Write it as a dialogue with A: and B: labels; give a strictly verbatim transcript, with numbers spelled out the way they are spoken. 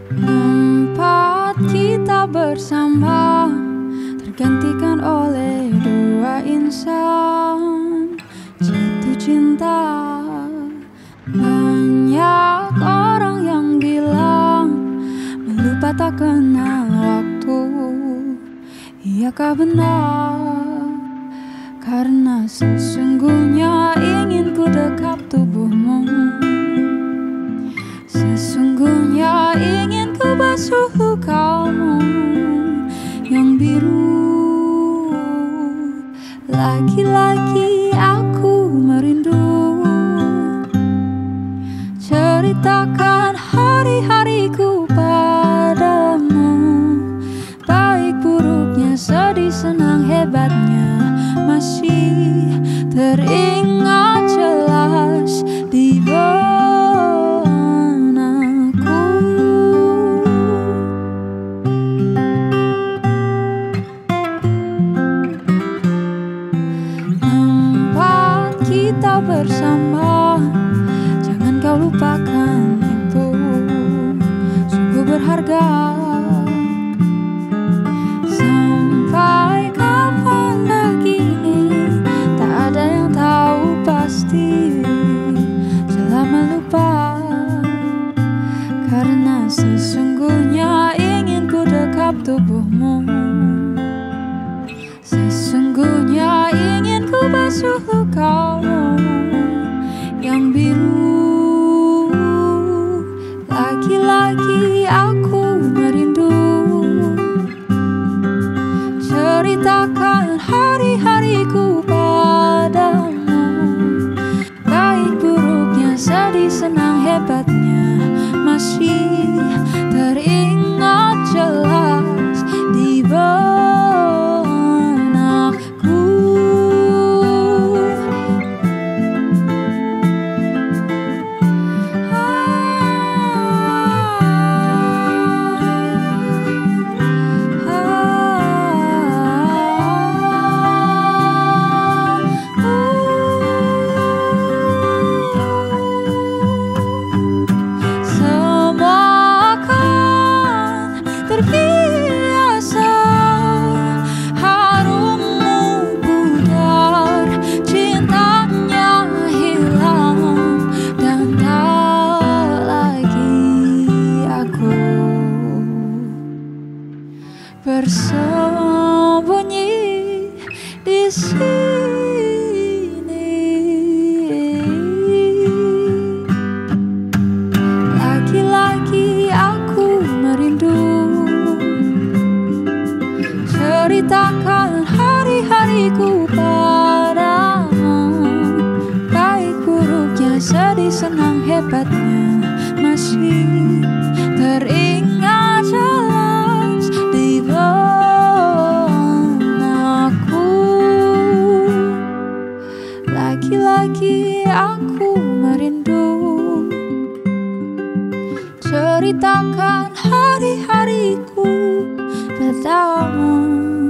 A: Tempat kita bersama tergantikan oleh dua insan jatuh cinta. Banyak orang yang bilang melupa tak kenal waktu. Iyakah benar? Karena sesungguhnya ingin ku dekap tubuhmu. Sesungguhnya ingin ku basuh lukamu yang biru. Lagi-lagi aku merindu. Ceritakan hari-hariku padamu, baik buruknya, sedih senang hebatnya, masih teringat jelas di benakku. Tempat kita bersama, jangan kau lupakan itu, sungguh berharga. Sampai kapan lagi tak ada yang tahu pasti selama lupa. Karena sesungguhnya ingin ku dekap tubuhmu. Sesungguhnya ingin ku basuh lukamu yang biru. Lagi-lagi aku merindu. Ceritakan hari-hariku padamu, baik buruknya, sedih senang hebatnya, masih teringat jelas di benakku. Terbiasa harummu pudar, cintanya hilang, dan tak lagi aku bersembunyi di sini. Lagi-lagi aku merindu. Ceritakan hari-hariku padamu, baik buruknya, sedih senang hebatnya, masih teringat jelas di benakku. Lagi-lagi aku merindu. Ceritakan hari-hariku padamu.